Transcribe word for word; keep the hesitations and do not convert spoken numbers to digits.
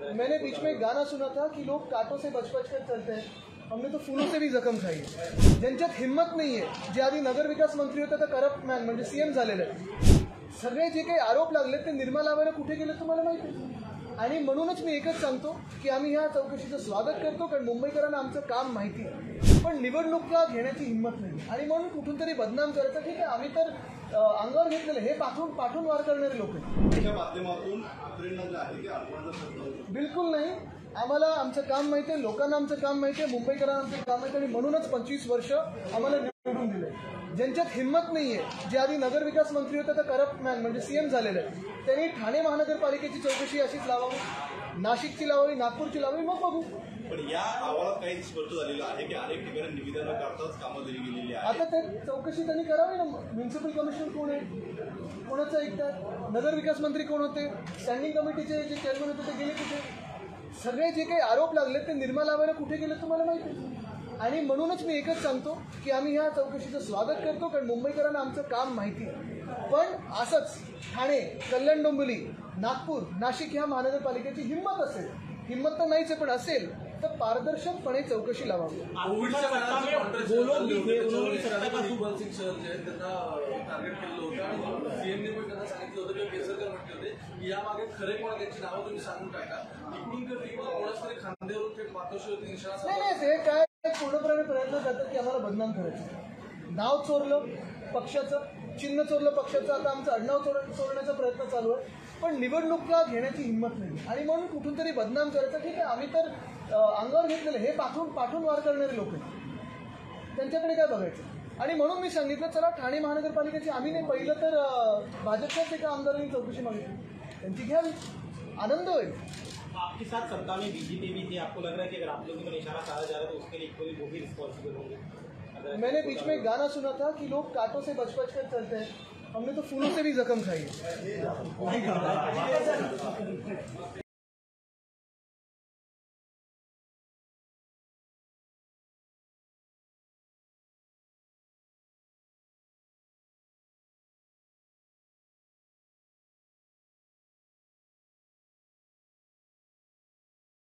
मैंने beach में एक गाना सुना था कि लोग कांटों से बच बच कर चलते हैं, हमने तो फूलों से भी जखम खाई आहे. ज्यांच्यात हिम्मत नाहीये, जे आधी नगर विकास मंत्री होते तर करप्ट मॅन म्हणजे सीएम झालेले आहेत, सगळे जे काही आरोप लागले ते निर्मला लावायला कुठे गेले तुम्हाला माहिती आहे. आणि म्हणूनच मी एकच सांगतो की आम्ही ह्या चौकशीचं स्वागत करतो, कारण मुंबईकरांना आमचं काम माहिती आहे, पण निवडणुका घेण्याची हिंमत नाही आणि म्हणून कुठून तरी बदनाम करायचं. ठीक आहे, आम्ही तर अंगावर घेतलेलं हे पाठवून पाठवून वार करणारे लोक बिलकुल नाही. आम्हाला आमचं काम माहिती आहे, लोकांना आमचं काम माहिती आहे, मुंबईकरांना आमचं काम माहिती आहे आणि म्हणूनच पंचवीस वर्ष आम्हाला निवडून दिले. ज्यांच्यात हिंमत नाहीये, जे आधी नगर विकास मंत्री होते तर करप्ट मॅन म्हणजे सीएम झालेले आहेत, त्यांनी ठाणे महानगरपालिकेची चौकशी अशीच लावावी, नाशिकची लावावी, नागपूरची लावावी, मग बघू. पण या अहवालात काही स्पष्ट झालेलं आहे की अनेक ठिकाणी निवेदनं करताच कामं दिली गेलेली आहे. आता ते चौकशी त्यांनी करावी ना. म्युन्सिपल कमिशनर कोण आहे, कोणाचं ऐकतात, नगर विकास मंत्री कोण होते, स्टँडिंग कमिटीचे जे चेअरमन होते ते गेले कुठे, सगळे जे काही आरोप लागले ते निर्मला लावायला कुठे गेले तुम्हाला माहिती आहे. आणि म्हणूनच मी एकच सांगतो की आम्ही ह्या चौकशीचं स्वागत करतो, कारण मुंबईकरांना आमचं काम माहिती आहे, पण असंच ठाणे, कल्याण डोंबिवली, नागपूर, नाशिक ह्या महानगरपालिकेची हिंमत असेल, हिंमत तर नाहीच आहे पण असेल तर पारदर्शकपणे चौकशी लावावी. यामागे खरे कोण त्यांची नावं तुम्ही सांगून टाका. इकडून तर तिकडून कोणाच तरी खांद्यावरून ते पातोशीवरती निशाणा. नाही नाही, ते काय पूर्णपणे प्रयत्न करतात की आम्हाला बदनाम करायचं. नाव चोरलं पक्षाचं, चिन्ह चोरलं पक्षाचं, आता आमचं आडनाव चोर चोरण्याचा प्रयत्न चालू आहे, पण निवडणुका घेण्याची हिंमत नाही आणि म्हणून कुठून तरी बदनाम करायचं. ठीक आहे, आम्ही तर अंगावर घेतलेलं हे पाठवून पाठवून वार करणारे लोक आहेत, त्यांच्याकडे काय बघायचं. आणि म्हणून मी सांगितलं चला ठाणे महानगरपालिकेची आम्ही नाही, पहिलं तर भाजपच्याच एका आमदारांनी चौकशी मागितली, त्यांची घ्यावी, आनंद होईल. आपके साथ सत्ता में बीजेपी भी थी, आपको लग रहा है कि अगर आप लोगों को निशाना साधा जा रहा है तो उसके लिए कोई वो भी रिस्पॉन्सिबल होंगे? मैंने बीच में एक गाना सुना था कि लोग कांटों से बच बच कर चलते हैं, हमने तो फूलों से भी जख्म खाई है.